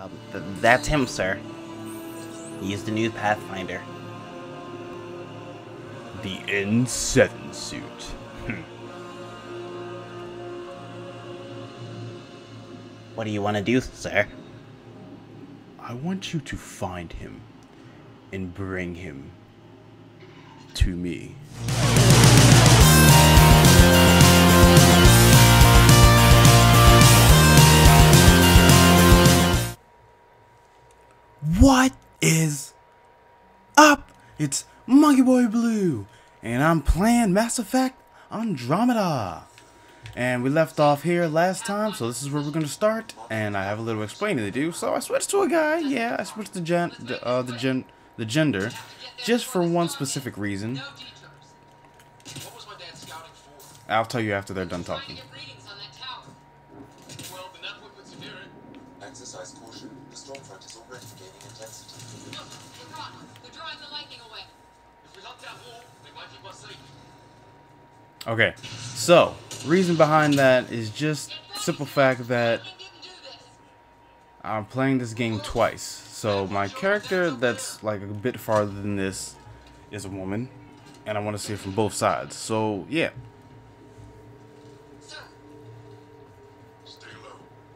That's him, sir. He's the new Pathfinder. The N7 suit. What do you want to do, sir? I want you to find him and bring him to me. What is up? It's Monkey Boy Blue, and I'm playing Mass Effect Andromeda. And we left off here last time, so this is where we're gonna start. And I have a little explaining to do, so I switched to a guy. Yeah, I switched the gender, just for one specific reason. I'll tell you after they're done talking. Exercise caution. The storm front is already gaining intensity. Look, they're drawing the lightning away. If we lock that wall, they might keep us safe. Okay, so reason behind that is just simple fact that I'm playing this game twice. So my character that's like a bit farther than this is a woman, and I want to see it from both sides. So yeah. Stay low.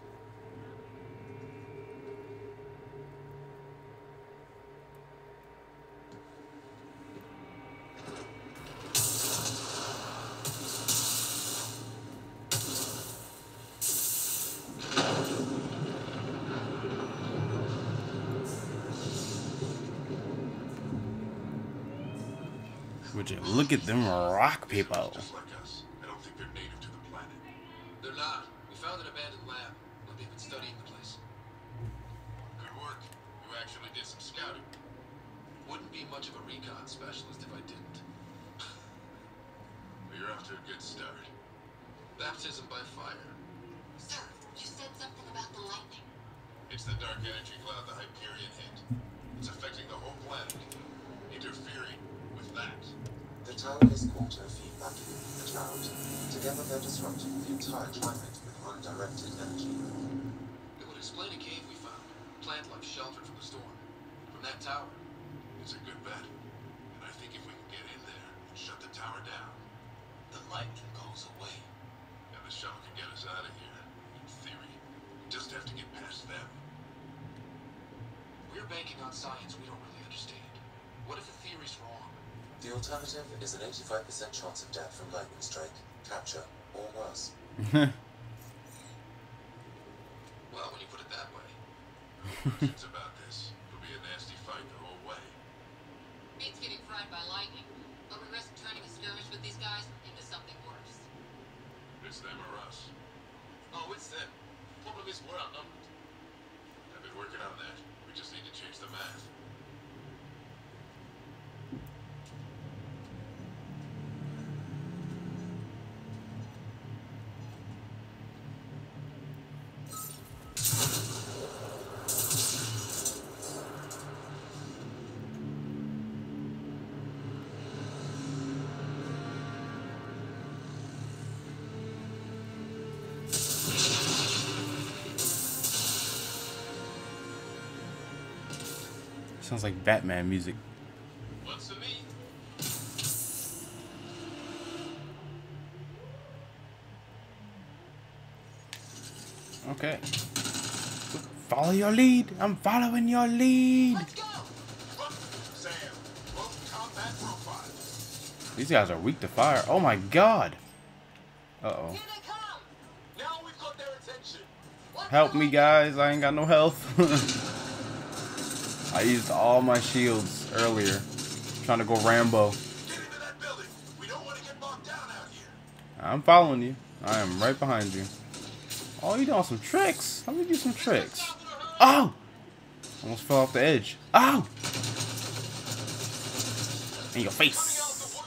Would you look at them rock people? Just like us. I don't think they're native to the planet. They're not. We found an abandoned lab, but they've been studying the place. Good work. You actually did some scouting. Wouldn't be much of a recon specialist if I didn't. Well, you're off to a good start. Baptism by fire. Sir, you said something about the lightning. It's the dark energy cloud the Hyperion hit. It's affecting the whole planet. Interfering with that. The tower is caught in a feedback loop with the cloud. Together they're disrupting the entire climate with undirected energy. It would explain a cave we found. Plant life sheltered from the storm. From that tower. It's a good bet. And I think if we can get in there and shut the tower down, The lightning goes away. and the shuttle can get us out of here, in theory, we just have to get past them. We're banking on science we don't really understand. What if the theory's wrong? The alternative is an 85% chance of death from lightning strike, capture, or worse. Well, when you put it that way. It's about this. It'll be a nasty fight the whole way. Beats getting fried by lightning, but we risk turning a skirmish with these guys into something worse. It's them or us. Oh, it's them. Problem is we're outnumbered. I've been working on that. We just need to change the math. Sounds like Batman music. What's to me? Okay. Follow your lead. I'm following your lead. Let's go! Sam, close combat profile. These guys are weak to fire. Oh my god. Uh-oh. Here they come! Now we've got their attention. Help me, guys. I ain't got no health. I used all my shields earlier. Trying to go Rambo. Get into that building. We don't want to get bogged down out here. I'm following you. I am right behind you. Oh, you doing some tricks. Let me do some tricks. Oh! Almost fell off the edge. Oh! In your face.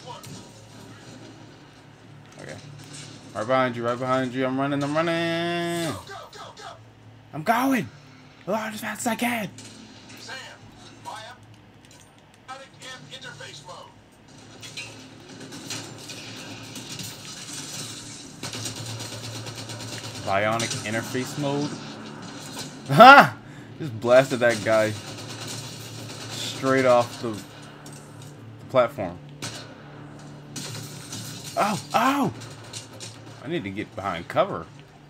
Okay. Right behind you, right behind you. I'm running, I'm running. Go, go, go! I'm going. Oh, as fast as I can. Sam, biotic and interface mode. Bionic interface mode. Ha! Just blasted that guy straight off the platform. Oh, oh! I need to get behind cover.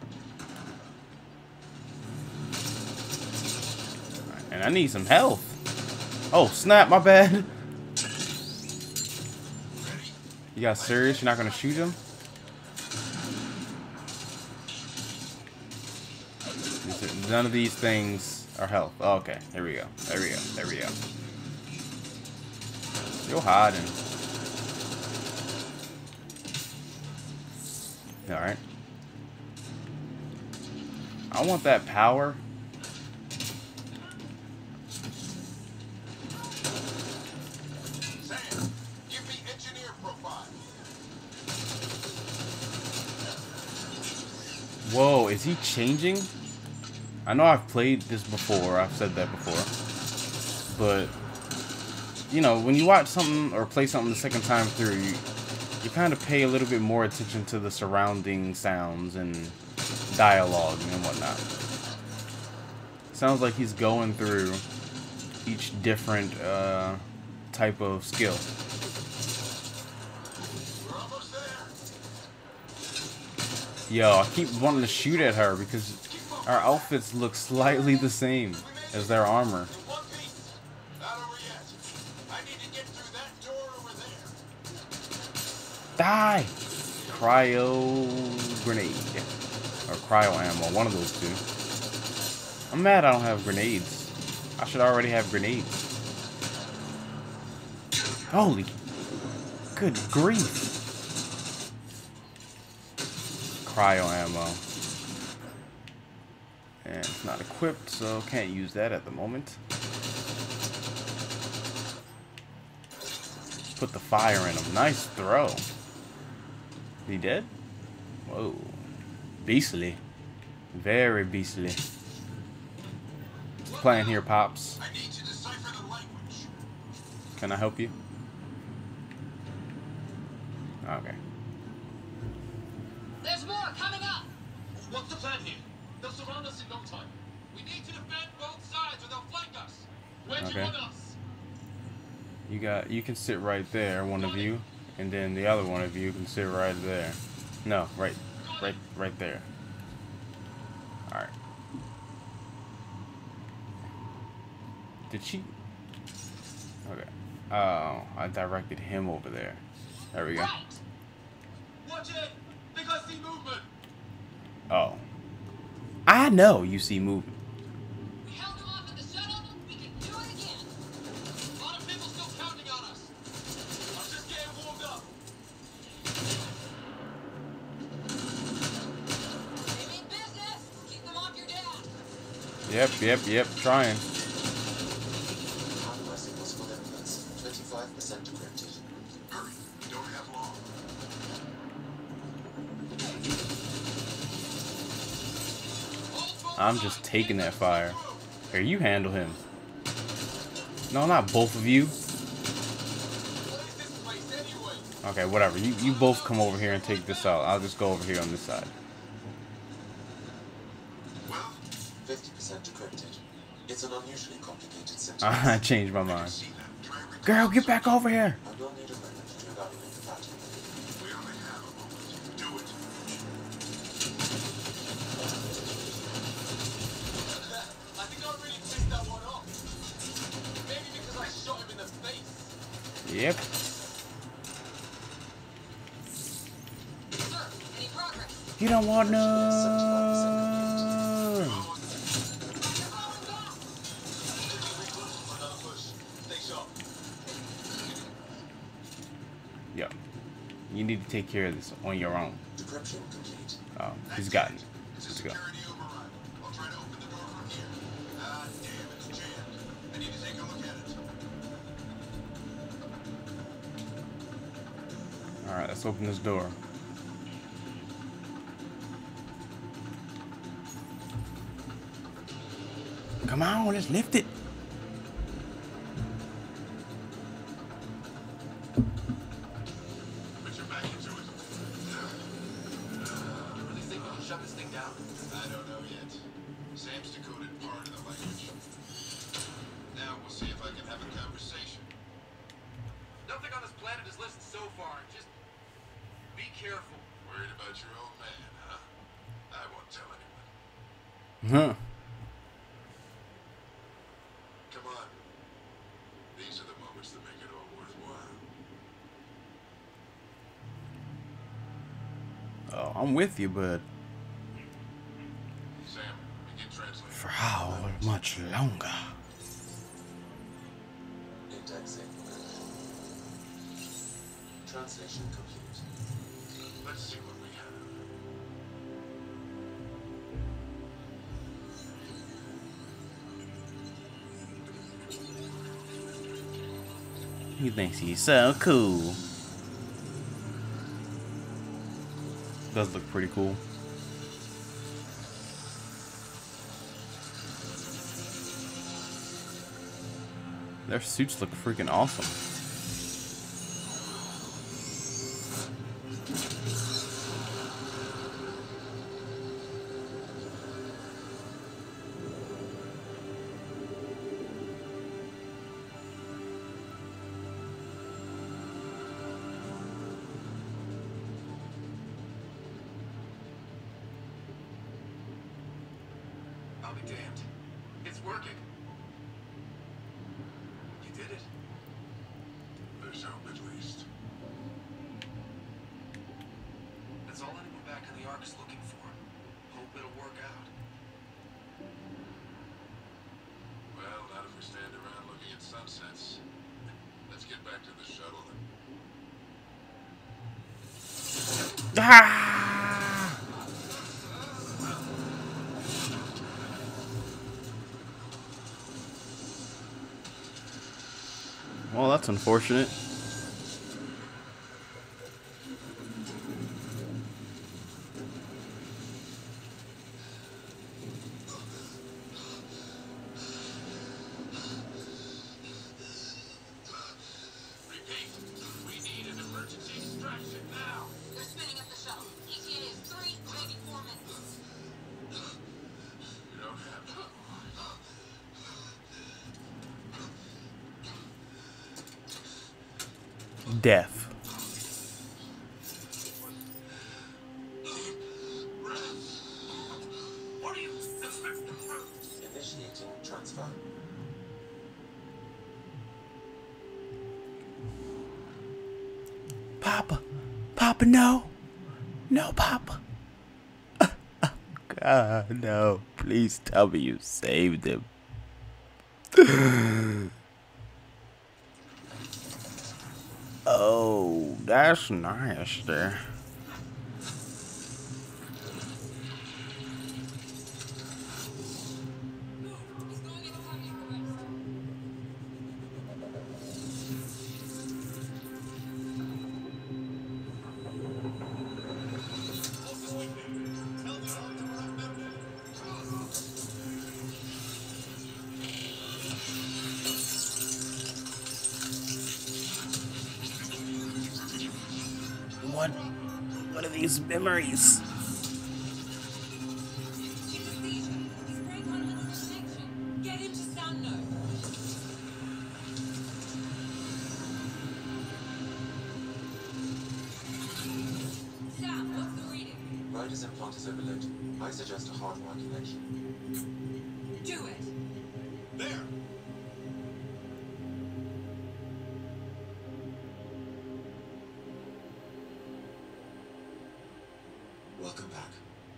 And I need some health. Oh, snap, my bad. You got serious? You're not gonna shoot him? None of these things are health. Oh, okay, there we go. There we go. There we go. You're hiding. Alright. I want that power. Sam, give me engineer profile. Whoa, is he changing? I know I've played this before. I've said that before. But, you know, when you watch something or play something the second time through, you kind of pay a little bit more attention to the surrounding sounds and dialogue and whatnot. Sounds like he's going through each different type of skill. We're almost there. Yo, I keep wanting to shoot at her because our outfits look slightly the same as their armor. In one piece. Not over yet. I need to get through that door over there. Die! Cryo grenade. Or cryo ammo, one of those two. I'm mad I don't have grenades. I should already have grenades. Holy. Good grief. Cryo ammo. And it's not equipped, so can't use that at the moment. Put the fire in him. Nice throw. Is he dead? Whoa. Beastly. Very beastly. What's the plan here, Pops? I need to decipher the language. Can I help you? Okay. There's more coming up. What's the plan here? They'll surround us in no time. We need to defend both sides or they'll flank us. Where do Okay. you want us? You can sit right there, one of you, and then the other one of you can sit right there. No, right there. All right. Did she? Okay. Oh, I directed him over there. There we go. Right. Watch it! Think I see movement! Oh. I know you see movement. We held them off in the shuttle. We can do it again. A lot of people still counting on us. I'm just getting warmed up. They mean business. Keep them off your dad. Yep. Trying. Hardware signals for inputs. 25% encrypted. Hurry. Don't have long. I'm just taking that fire. Here, you handle him. No, not both of you. What is this place anyway? Okay, whatever. You both come over here and take this out. I'll just go over here on this side. Well, 50% encrypted. It's an unusually complicated syntax. I changed my mind. see that. Try recall. Girl, get back over here. I will need a moment to evaluate the pattern. We only have a moment. Do it. I think I really pissed that one off. Maybe because I shot him in the face. Yep. Sir, any progress? You don't want none. You're going back. Another push. Stay sharp. Yep. You need to take care of this on your own. Decryption complete. Oh, he's got it. It's a Let's go. security override. I'll try to open the door from here. Ah, damn, it's jammed. I need to take a look at it. Alright, let's open this door. Come on, let's lift it. Put your back into it. Really think we can shut this thing down? I don't know yet. Sam's decoded part of the language. I'm with you, but Sam, begin translating. for how much longer? Indexing. Translation complete. Let's see what we have. He thinks he's so cool. Does look pretty cool. Their suits look freaking awesome. I'll be damned. It's working. You did it. There's hope at least. That's all anyone back in the Ark is looking for. Hope it'll work out. Well, not if we stand around looking at sunsets. Let's get back to the shuttle then. Ah! Well, that's unfortunate. Repeat, we need an emergency extraction now. They're spinning up the shuttle. ETA is 3, maybe 4 minutes. You don't have to. Death. What are you expecting? Initiating transfer. Papa. Papa, no. No, Papa. God, no. Please tell me you saved him. Oh, that's nice there. He's going into cardiac arrest. What are these memories? He's a seizure. His brain can't handle the connection. Get him to sound node. Sam, what's the reading? Rider's implant is overloaded. I suggest a hardwire connection. Do it. There. Welcome back.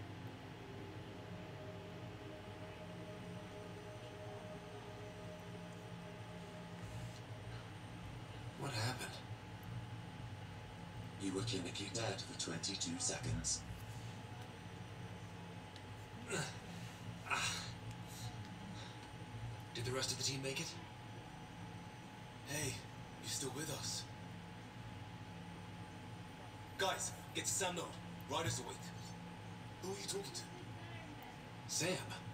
What happened? You were clinically dead for 22 seconds. Did the rest of the team make it? Hey, you still with us? Guys, get to Sam Node. Ryder's awake. Who are you talking to? Sam.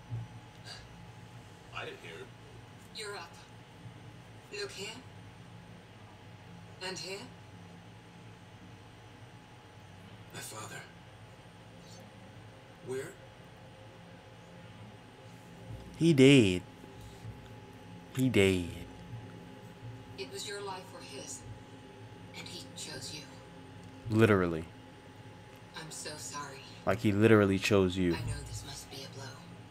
I didn't hear him. You're up. Look here. And here. My father. Where? He did. He did. It was your life or his. And he chose you. Literally. I'm so sorry. Like he literally chose you. I know this must be a blow.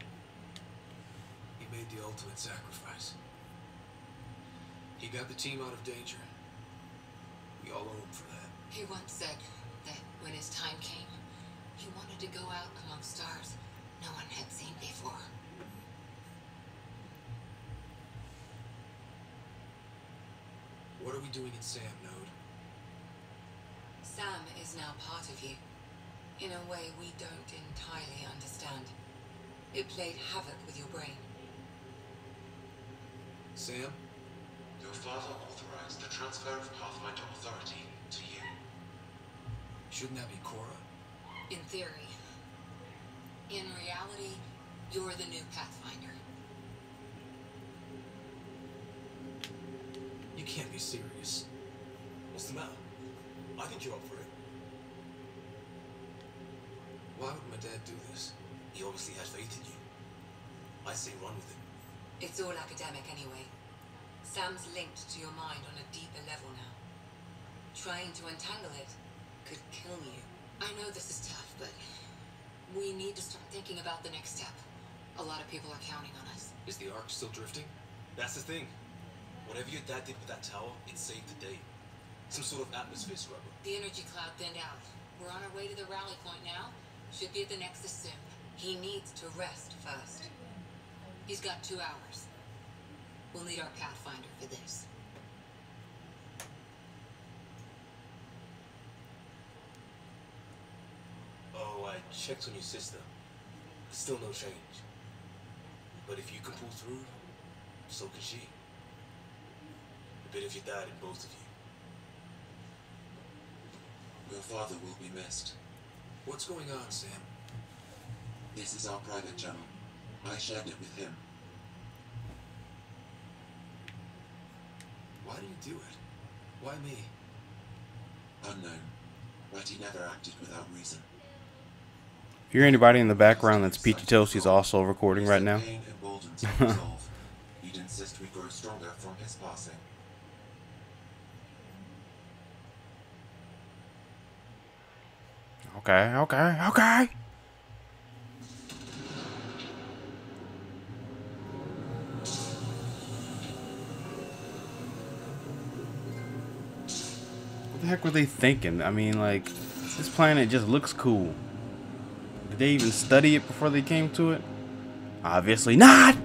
He made the ultimate sacrifice. He got the team out of danger. We all owe him for that. He once said that when his time came, You wanted to go out among stars no one had seen before. What are we doing in Sam, Node? Sam is now part of you, in a way we don't entirely understand. It played havoc with your brain. Sam? Your father authorized the transfer of Pathfinder authority to you. Shouldn't that be Cora? In theory. In reality, you're the new Pathfinder. You can't be serious. What's the matter? I think you're up for it. Why would my dad do this? He obviously has faith in you. I say run with him. It's all academic anyway. Sam's linked to your mind on a deeper level now. Trying to untangle it could kill you. I know this is tough, but we need to start thinking about the next step. A lot of people are counting on us. Is the Ark still drifting? That's the thing. Whatever your dad did with that tower, it saved the day. Some sort of atmosphere scrubber. The energy cloud thinned out. We're on our way to the rally point now. Should be at the Nexus soon. He needs to rest first. He's got 2 hours. We'll need our Pathfinder for this. Oh, I checked on your sister. Still no change. But if you can pull through, so can she. A bit of your dad in both of you. Your father will be missed. What's going on, Sam? This is our private channel. I shared it with him. Why do you do it? Why me? Unknown. But he never acted without reason. If you're anybody in the background, that's Peachy Toast. He's also recording right now. Pain emboldens our resolve. He'd insist we grow stronger from his passing. Okay. What the heck were they thinking? I mean, like, this planet just looks cool. Did they even study it before they came to it? Obviously not!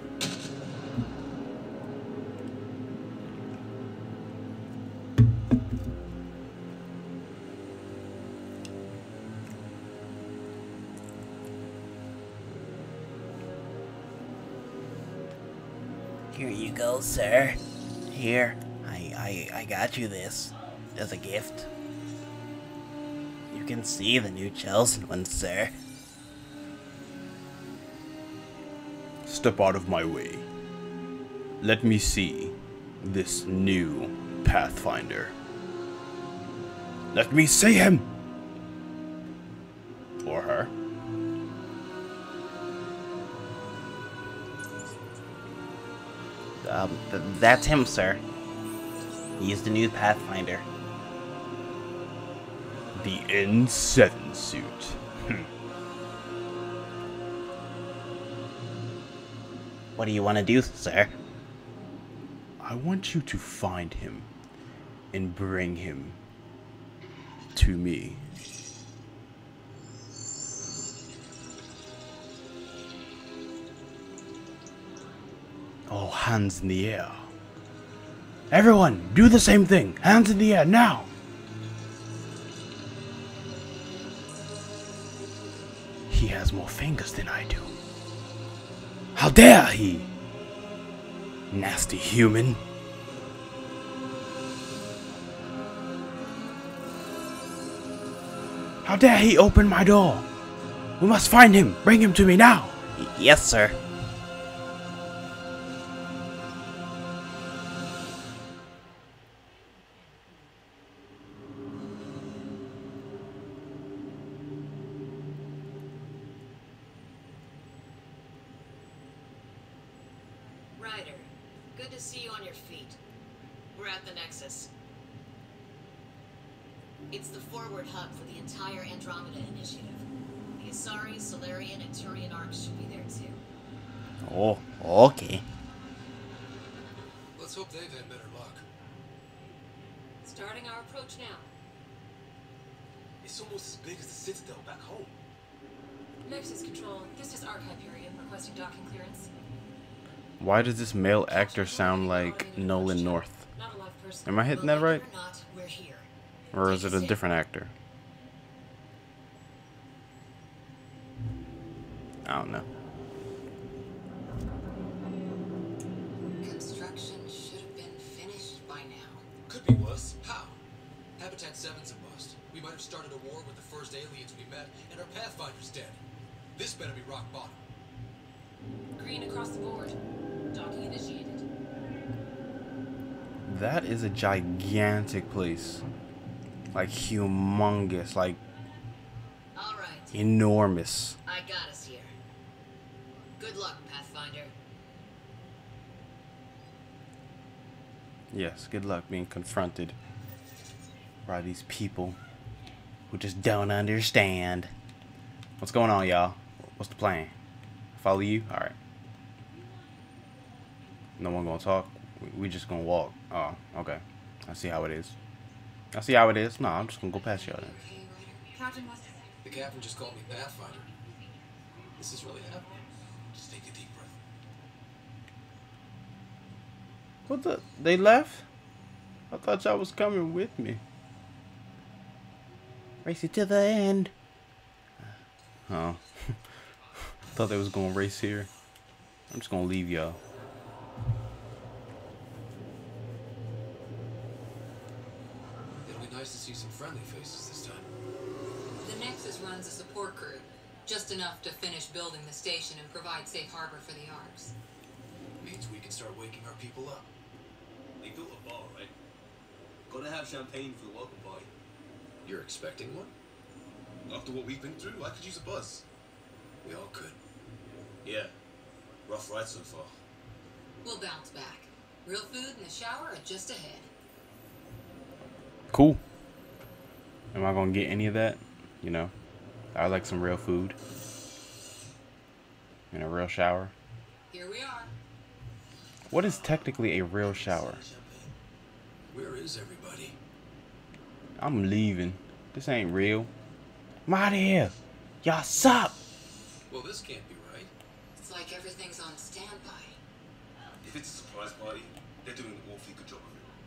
Here you go, sir. Here, I got you this as a gift. You can see the new Chelsea one, sir. Step out of my way. Let me see this new Pathfinder. Let me see him! Or her. That's him, sir. He's the new Pathfinder. The N7 suit. What do you want to do, sir? I want you to find him and bring him to me. Oh, hands in the air. Everyone, do the same thing. Hands in the air, now. He has more fingers than I do. How dare he? Nasty human. How dare he open my door? We must find him. Bring him to me now. Yes, sir. Ryder, good to see you on your feet. We're at the Nexus. It's the forward hub for the entire Andromeda Initiative. The Asari, Solarian, and Turian arcs should be there too. Oh, okay. Let's hope they've had better luck. Starting our approach now. It's It's almost as big as the Citadel back home. Nexus Control, this is Archive area requesting docking clearance. Why does this male actor sound like Nolan North? Not a live person. Am I hitting that right? Or not, we're here. Or is it a different actor? I don't know. Construction should have been finished by now. Could be worse. How? Habitat 7's a bust. We might have started a war with the first aliens we met, and our Pathfinder's dead. This better be rock bottom. Green across the board. Docking initiated. That is a gigantic place. Like humongous, like All right. enormous. I got us here. Good luck, Pathfinder. Yes, good luck being confronted by these people who just don't understand. What's going on, y'all? What's the plan? Follow you? Alright. No one gonna talk? We just gonna walk. Oh, okay. I see how it is. I see how it is. No, I'm just gonna go past y'all then. Okay, Ryder. Captain was. The captain just called me Pathfinder. This is really happening. Just take a deep breath. What the? They left? I thought y'all was coming with me. Race it to the end. Oh. Thought they was gonna race here. I'm just gonna leave y'all. It'll be nice to see some friendly faces this time. The Nexus runs a support crew, just enough to finish building the station and provide safe harbor for the Arks. Means we can start waking our people up. They built a bar, right? Gotta have champagne for the welcome party. You're expecting one? After what we've been through, I could use a buzz. We all could. Yeah. Rough ride so far. We'll bounce back. Real food and the shower are just ahead. Cool. Am I gonna get any of that? You know, I like some real food and a real shower. Here we are. What is technically a real shower? Where is everybody? I'm leaving. This ain't real. I'm out of here. Y'all suck. Well, this can't be right. It's like everything's on standby. If it's a surprise party, they're doing an awfully good job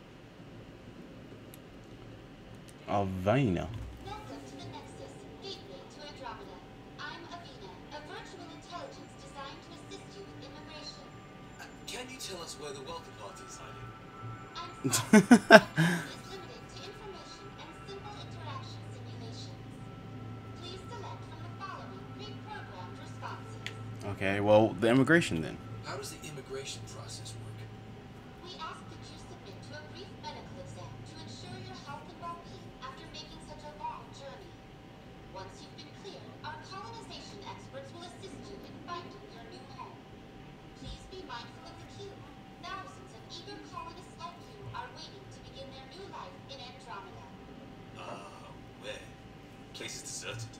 of it. Avena. Welcome to the Nexus, gateway to Andromeda. I'm Avena, a virtual intelligence designed to assist you with immigration. Can you tell us where the welcome party is hiding? I'm sorry, access is limited to information and simple interaction simulations. Please select from the following pre-programmed responses. Okay, well, the immigration then. How does the immigration process work? We ask that you submit to a brief medical exam to ensure your health and well-being after making such a long journey. Once you've been cleared, our colonization experts will assist you in finding your new home. Please be mindful of the queue. Thousands of eager colonists like you are waiting to begin their new life in Andromeda. Where? Place is deserted.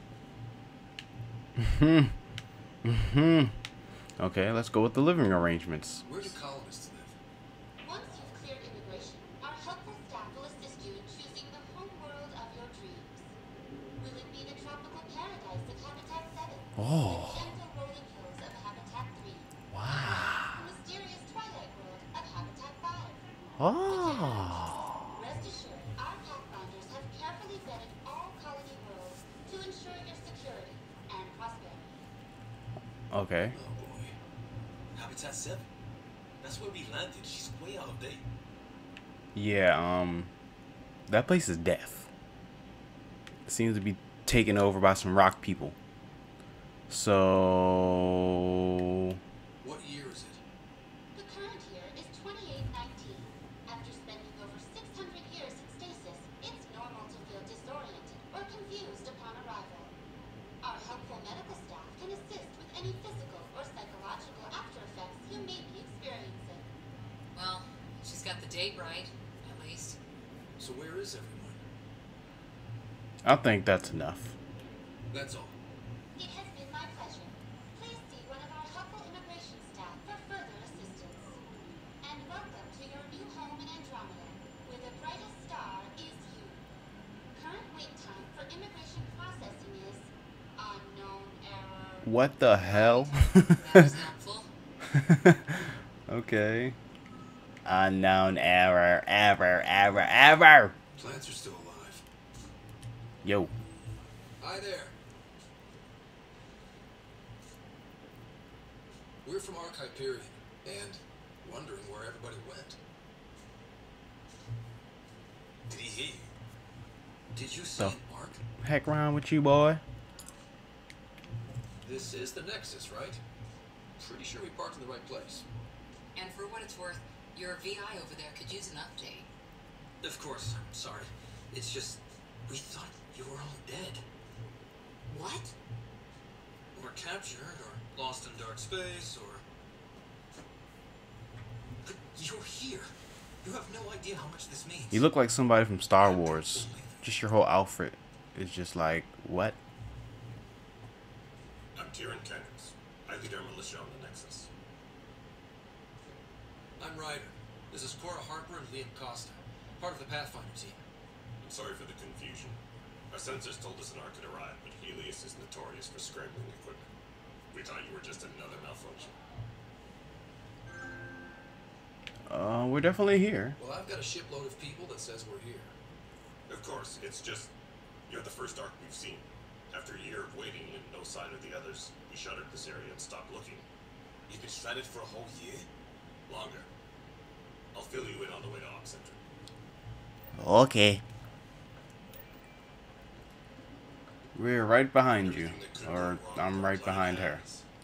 Okay, let's go with the living arrangements. Where do colonists live? Once you've cleared immigration, our helpful staff will assist you in choosing the home world of your dreams. Will it be the tropical paradise of Habitat 7? Oh. The gentle rolling hills of Habitat 3? Wow. The mysterious twilight world of Habitat 5? Oh. Rest assured, our Pathfinders have carefully vetted all colony worlds to ensure your security and prosperity. Okay. Oh boy. Habitat 7. That's where we landed. She's way out of date. Yeah, that place is death. It seems to be taken over by some rock people. So What year is it? The current year is 2819. After spending over 600 years in stasis, it's normal to feel disoriented or confused upon arrival. Our helpful medical staff can assist with any physical or psychological after effects you may be experiencing. Well, she's got the date right, at least. So where is everyone? I think that's enough. That's all. It has been my pleasure. Please see one of our helpful immigration staff for further assistance. And welcome to your new home in Andromeda, where the brightest star is you. Current wait time for immigration What the hell? That was helpful. Okay. Unknown error. Error. Plants are still alive. Yo. Hi there. We're from Ark Hyperion, and wondering where everybody went. Did he hear you? Did you see The an Ark? heck wrong with you, boy? This is the Nexus, right? Pretty sure we parked in the right place. And for what it's worth, your VI over there could use an update. Of course, I'm sorry. It's just, we thought you were all dead. What? Or captured, or lost in dark space, or... But you're here. You have no idea how much this means. You look like somebody from Star Wars. Just your whole outfit is just like, what? I'm Tyrion Kendricks. I lead our militia on the Nexus. I'm Ryder. This is Cora Harper and Liam Costa, part of the Pathfinder team. I'm sorry for the confusion. Our sensors told us an Ark had arrived, but Helios is notorious for scrambling equipment. We thought you were just another malfunction. We're definitely here. Well, I've got a shipload of people that says we're here. Of course, it's just, you're the first Ark we've seen. After a year of waiting and no sign of the others, we shuttered this area and stopped looking. You've been stranded for a whole year? Longer. I'll fill you in on the way to Op Center. Okay. We're right behind you. Or I'm right behind her.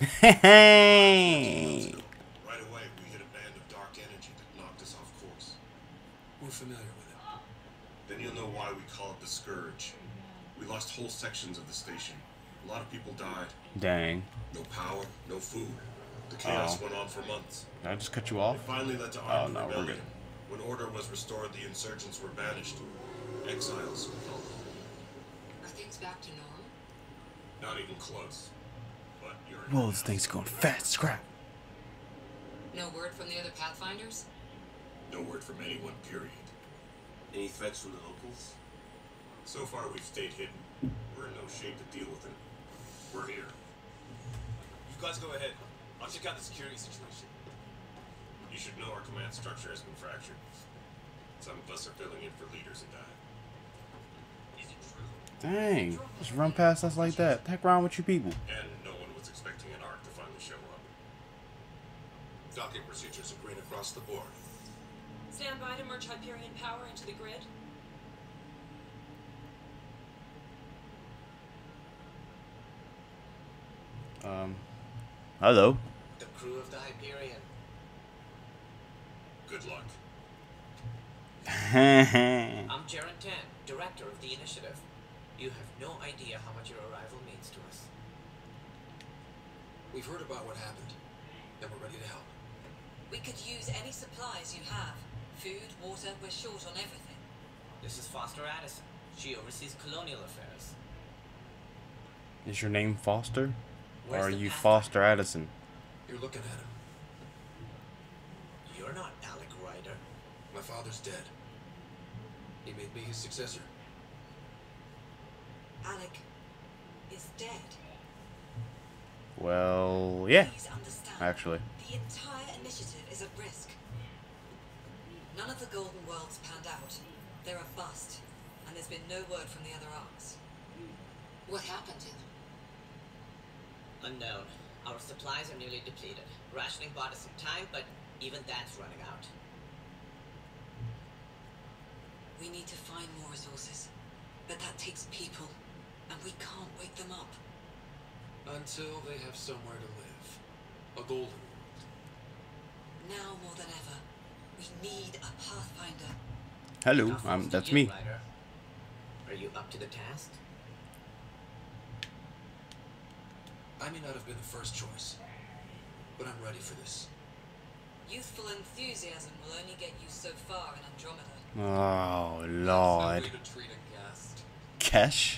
Hey. Right away, we hit a band of dark energy that knocked us off course. We're familiar with it. Then you'll know why we call it the Scourge. We lost whole sections of the station. A lot of people died. Dang. No power, no food. The chaos went on for months. Did I just cut you off? It finally led to Oh, armed no, we're rebellion. good. When order was restored, the insurgents were banished. Exiles, we call them. Are things back to normal? Not even close. But you're... Whoa, this thing's going fast. Scrap. No word from the other Pathfinders? No word from anyone, period. Any threats from the locals? So far, we've stayed hidden. We're in no shape to deal with them. We're here. You guys go ahead. I'll check out the security situation. You should know our command structure has been fractured. Some of us are filling in for leaders who died. Is it true? Dang. Just run past us like that. The heck wrong with you people? And no one was expecting an Ark to finally show up. Docking procedures are green across the board. Stand by to merge Hyperion power into the grid. Hello. The crew of the Hyperion. Good luck. I'm Jaren Tan, director of the initiative. You have no idea how much your arrival means to us. We've heard about what happened, and we're ready to help. We could use any supplies you have. Food, water, we're short on everything. This is Foster Addison. She oversees colonial affairs. Is your name Foster? Or Where's are the you Pathfinder? Foster Addison? You're looking at him. You're not Alec Ryder. My father's dead. He made me his successor. Alec is dead. Well, yeah. Please understand. Actually. The entire initiative is at risk. None of the Golden Worlds panned out. They're a bust, and there's been no word from the other arcs. What happened to them? Unknown. Our supplies are nearly depleted. Rationing bought us some time, but even that's running out. We need to find more resources, but that takes people, and we can't wake them up. Until they have somewhere to live. A golden world. Now more than ever, we need a Pathfinder. Hello, Now, Foster, that's you, me. Ryder. Are you up to the task? I may not have been the first choice, but I'm ready for this. Youthful enthusiasm will only get you so far in Andromeda. Oh, No Lord. way to treat a guest. Kesh?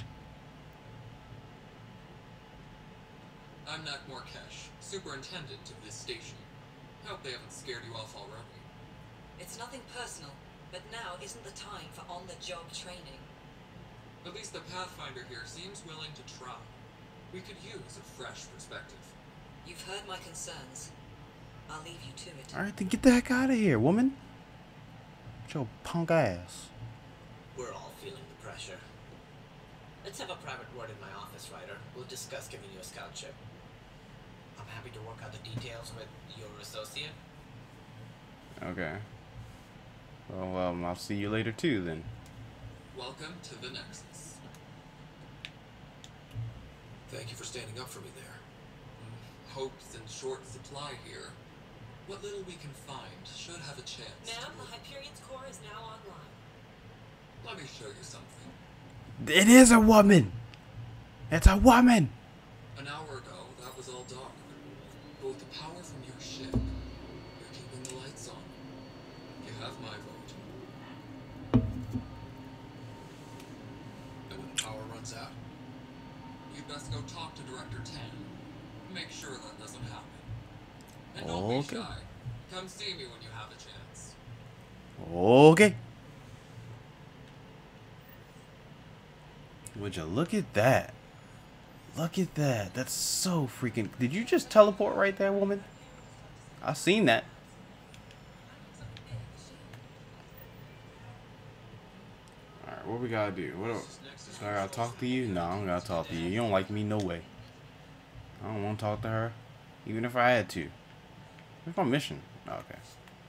I'm Nakmor Kesh, superintendent of this station. Hope they haven't scared you off already. It's nothing personal, but now isn't the time for on-the-job training. At least the Pathfinder here seems willing to try. We could use a fresh perspective. You've heard my concerns. I'll leave you to it. Alright, then get the heck out of here, woman. With your punk ass. We're all feeling the pressure. Let's have a private word in my office, Ryder. We'll discuss giving you a scout ship. I'm happy to work out the details with your associate. Okay. Well, I'll see you later too then. Welcome to the Nexus. Thank you for standing up for me there. Hope's in short supply here. What little we can find should have a chance. Ma'am, the Hyperion's core is now online. Let me show you something. It is a woman. It's a woman. An hour ago, that was all dark. But with the power from your ship, you're keeping the lights on. You have my vote. And when the power runs out? You'd best go talk to Director Tan. Make sure that doesn't happen. And don't be Okay. shy. Come see me when you have a chance. Okay. Would you look at that? Look at that. That's so freaking... Did you just teleport right there, woman? I seen that. Alright, what we gotta do? So I gotta talk to you? No, I don't gotta talk to you. You don't like me, no way. I don't want to talk to her. Even if I had to. Where's my mission? Oh, okay.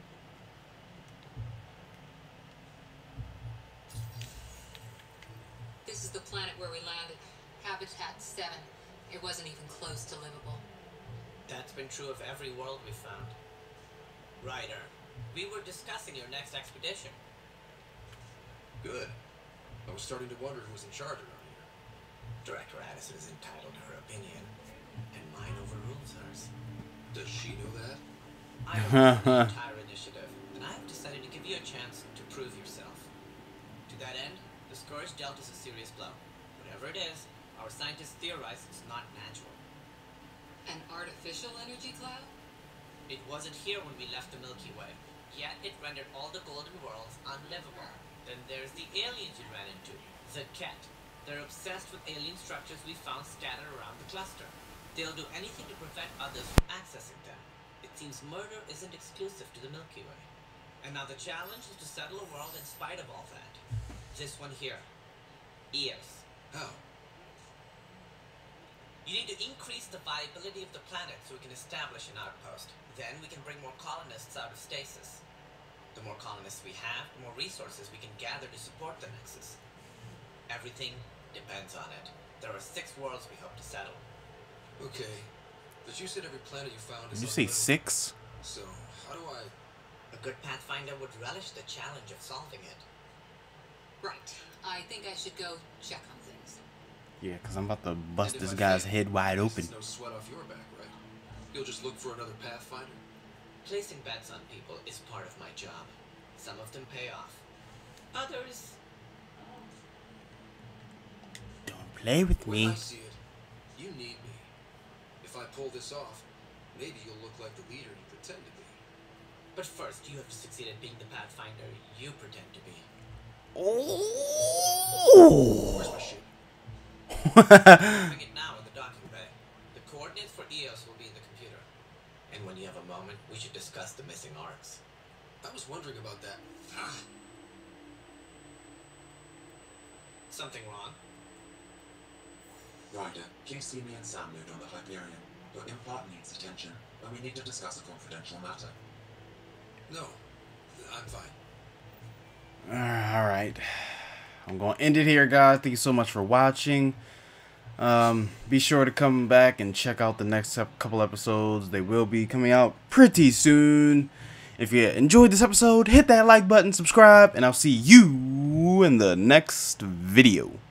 This is the planet where we landed. Habitat 7. It wasn't even close to livable. That's been true of every world we've found. Ryder, we were discussing your next expedition. Good. I was starting to wonder who was in charge around here. Director Addison is entitled to her opinion, and mine overrules hers. Does she know that? I oversee the entire initiative, and I've decided to give you a chance to prove yourself. To that end, the Scourge dealt us a serious blow. Whatever it is, our scientists theorize it's not natural. An artificial energy cloud? It wasn't here when we left the Milky Way, yet it rendered all the golden worlds unlivable. Then there's the aliens you ran into, the Ket. They're obsessed with alien structures we found scattered around the cluster. They'll do anything to prevent others from accessing them. It seems murder isn't exclusive to the Milky Way. And now the challenge is to settle a world in spite of all that. This one here. Eos. How? You need to increase the viability of the planet so we can establish an outpost. Then we can bring more colonists out of stasis. The more colonists we have, the more resources we can gather to support the Nexus. Everything depends on it. There are 6 worlds we hope to settle. Okay. But you said every planet you found is... Did you say unlivable. 6? So, how do I... A good Pathfinder would relish the challenge of solving it. Right. I think I should go check on things. Yeah, because I'm about to bust And if this I guy's fail, head wide this open. is no sweat off your back, right? You'll just look for another Pathfinder? Placing bets on people is part of my job. Some of them pay off. Others... Don't play with When me. I see it, you need me. If I pull this off, maybe you'll look like the leader you pretend to be. But first, you have to succeed at being the Pathfinder you pretend to be. Where's my ship? Having it now in the docking bay. The coordinates for Eos will be in the computer. And when you have a moment, we should discuss the missing arcs. I was wondering about that. Something wrong? Ryder, please see me and Sam load on the Hyperion. Your implant needs attention, and we need to discuss a confidential matter. No, I'm fine. Alright. I'm going to end it here, guys. Thank you so much for watching. Be sure to come back and check out the next couple episodes. They will be coming out pretty soon. If you enjoyed this episode, hit that like button, subscribe, and I'll see you in the next video.